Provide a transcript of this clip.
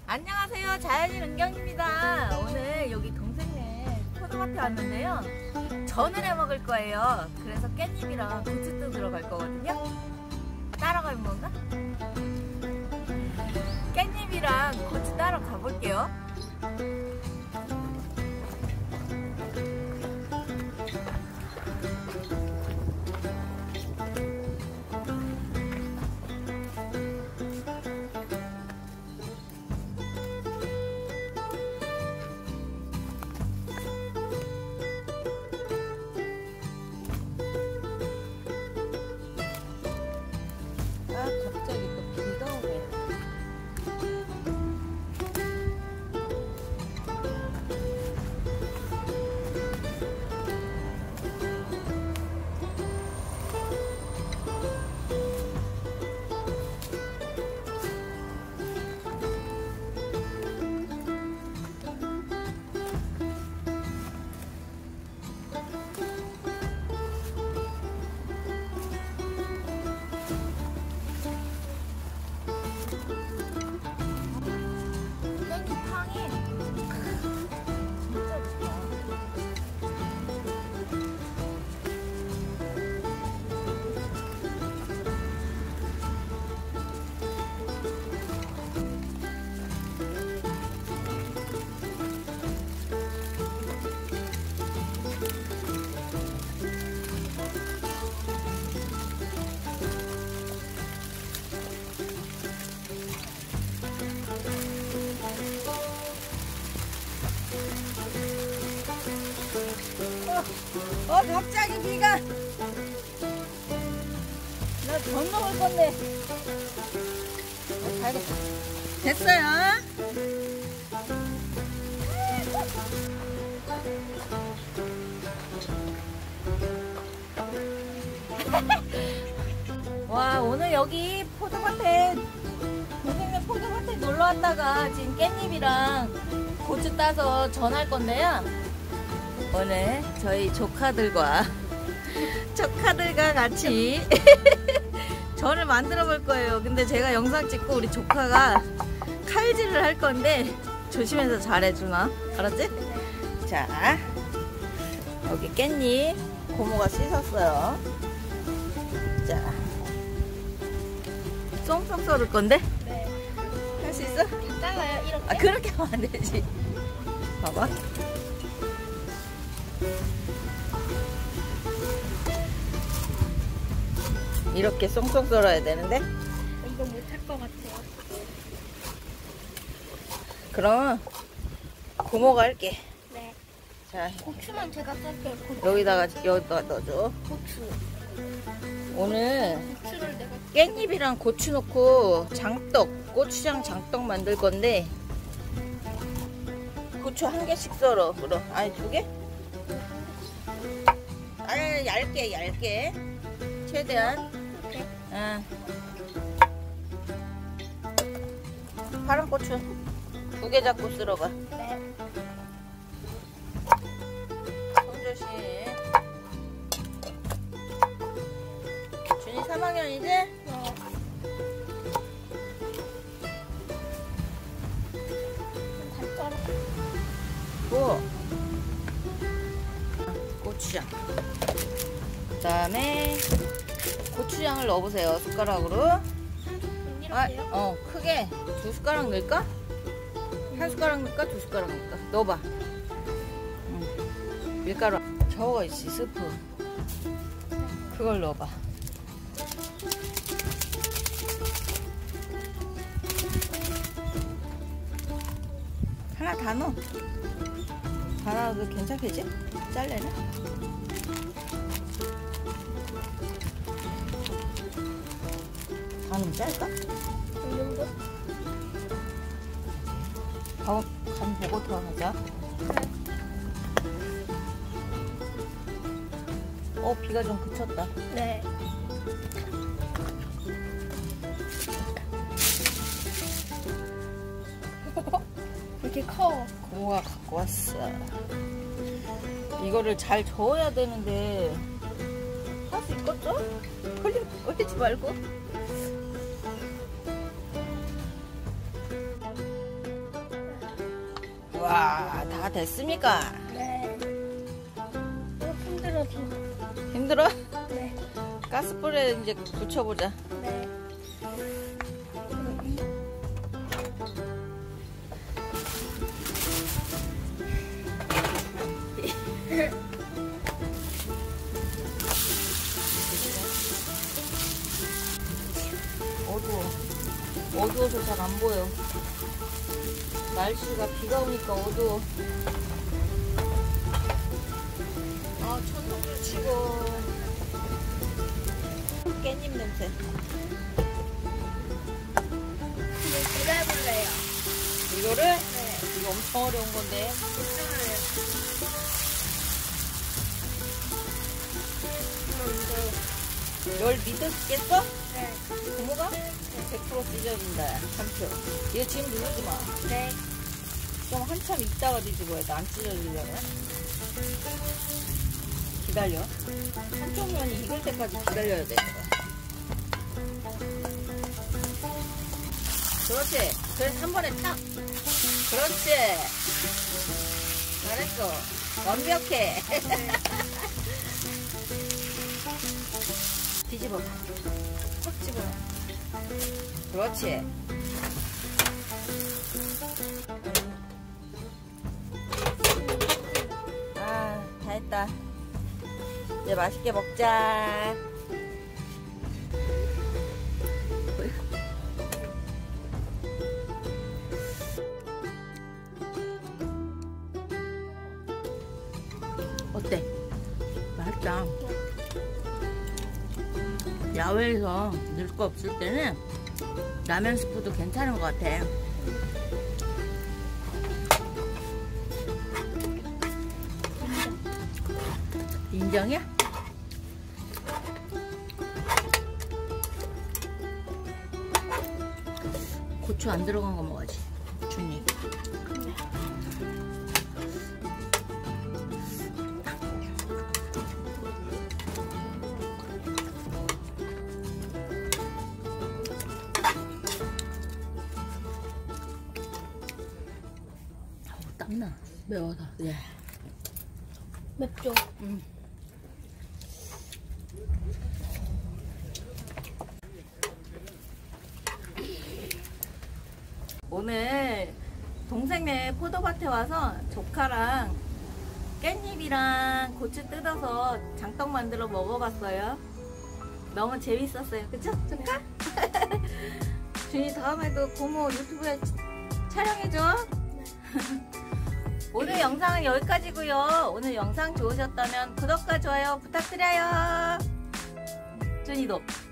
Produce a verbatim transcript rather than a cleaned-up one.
안녕하세요, 자연인 은경입니다. 오늘 여기 동생네 포도밭에 왔는데요, 전을 해 먹을 거예요. 그래서 깻잎이랑 고추도 들어갈 거거든요. 따라가는 건가? 깻잎이랑 고추 따러 가볼게요. 아, 갑자기 또 비가 오네. 어, 어, 갑자기 비가. 나 전 먹을 건데. 어, 잘 됐다. 됐어요. 와, 오늘 여기 포도밭에, 동생네 포도밭에 놀러 왔다가 지금 깻잎이랑 고추 따서 전할 건데요. 오늘 저희 조카들과 조카들과 같이 전을 만들어 볼 거예요. 근데 제가 영상 찍고 우리 조카가 칼질을 할 건데 조심해서 잘해주나? 알았지? 자, 여기 깻잎 고모가 씻었어요. 자, 쏙쏙 썰을 건데? 네. 할 수 있어? 잘라요, 이렇게? 아, 그렇게 하면 안 되지. 봐봐. 이렇게 쏙쏙 썰어야 되는데, 이거 못할 것 같아요. 그럼 고모가 할게. 네. 자, 고추만 제가 썰게요. 고추. 여기다가 여기다 넣어줘. 고추. 오늘 고추를 내가. 깻잎이랑 고추 넣고 장떡, 고추장 장떡 만들 건데, 고추 한 개씩 썰어. 그럼 아니 두 개? 아니, 얇게 얇게 최대한. 이렇게. 응. 파란 고추 두 개 잡고 쓸어봐. 네. 손 조심. 준이 삼 학년이지? 네. 잘 썰어. 고 고추장, 그 다음에 고추장을 넣어보세요. 숟가락으로. 아, 이렇게요? 어, 크게 두 숟가락 넣을까? 한 숟가락 넣을까? 두 숟가락 넣을까? 넣어봐. 응. 밀가루 저거 있지, 스프. 그걸 넣어봐. 하나 다 넣어. 다 넣어도 괜찮겠지? 잘래나? 다는 짤까? 이 정도? 어, 간 보고 들어가자. 어, 비가 좀 그쳤다. 네. 이렇게 커. 고모가 갖고 왔어. 이거를 잘 저어야 되는데 할 수 있겠죠? 걸리, 걸리지 말고. 와, 다 됐습니까? 네. 어, 힘들어서. 힘들어? 네. 가스불에 이제 붙여보자. 네. 어두워. 어두워서 잘 안 보여. 날씨가 비가 오니까 어두워. 아, 천둥도 치고. 깻잎 냄새. 이거 제가 해볼래요. 이거를? 네. 이거 엄청 어려운 건데. 괜찮아요. 이거 널 믿었겠어? 네. 고모가? 백 퍼센트 찢어진다. 삼초. 얘 지금 누르지 마. 네. 좀 한참 있다가 뒤집어야 돼. 안 찢어지려면. 기다려. 한쪽 면이 익을 때까지 기다려야 돼. 그렇지. 그래서 한 번에 탁. 그렇지. 잘했어. 완벽해. 뒤집어. 확 집어. 그렇지. 아, 다 했다. 이제 맛있게 먹자. 어때? 맛있다. 야외에서 넣을 거 없을 때는 라면 스프도 괜찮은 것 같아. 인정이야? 고추 안 들어간 거 먹어야지. 준이. 아우, 땀나. 매워서. 예. 맵죠? 음. 오늘 동생네 포도밭에 와서 조카랑 깻잎이랑 고추 뜯어서 장떡 만들어 먹어봤어요. 너무 재밌었어요. 그쵸? 조카? 준이 다음에도 고모 유튜브에 촬영해줘. 오늘 영상은 여기까지고요. 오늘 영상 좋으셨다면 구독과 좋아요 부탁드려요. 준이도